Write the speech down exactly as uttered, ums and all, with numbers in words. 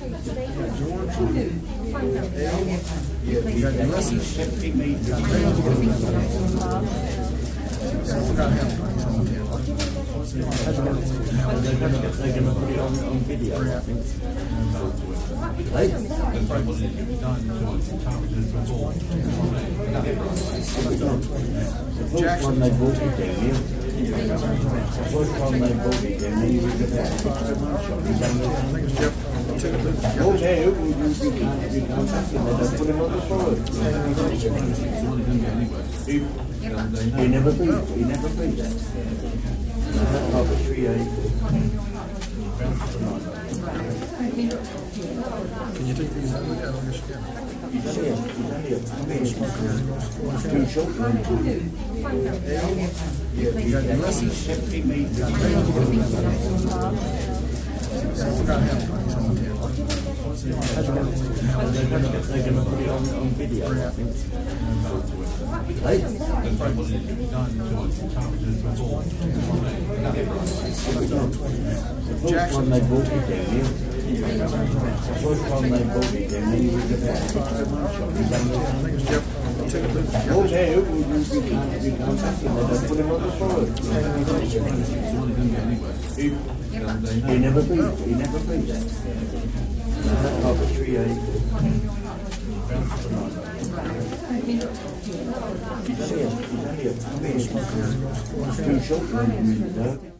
Jackson, they bought it down here. The first time they bought it down here, you would get that picture of one shot. Oh, there, you can't, you can't touch him, they don't put him on the forward. He never beat, he never beat that. That's like a three eight. Can you take these out? Yeah, I'll just get them. He's only a, he's only a, I mean, it's too short. Yeah, he's less than seventy metres. We're going to have to They're going to put it on, on video, I think. Hey? The first time they bought it down here, the first time they bought it down here, you would get that picture of one shot. Oh, there, you can't, you can't touch him, they don't put him on the forward. He, he never beat, he never beat that. That's like a three eight. He's only a, he's only a, I mean, it's too short for him.